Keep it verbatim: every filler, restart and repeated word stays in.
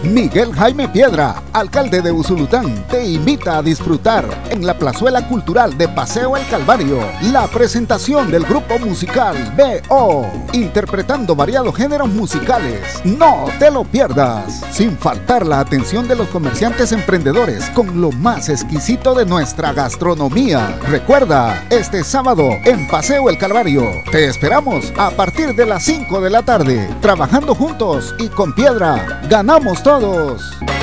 Miguel Jaime Piedra, alcalde de Usulután, te invita a disfrutar en la Plazuela Cultural de Paseo El Calvario la presentación del grupo musical B O, interpretando variados géneros musicales. No te lo pierdas, sin faltar la atención de los comerciantes emprendedores con lo más exquisito de nuestra gastronomía. Recuerda, este sábado en Paseo El Calvario, te esperamos a partir de las cinco de la tarde, trabajando juntos y con Piedra ganamos todos.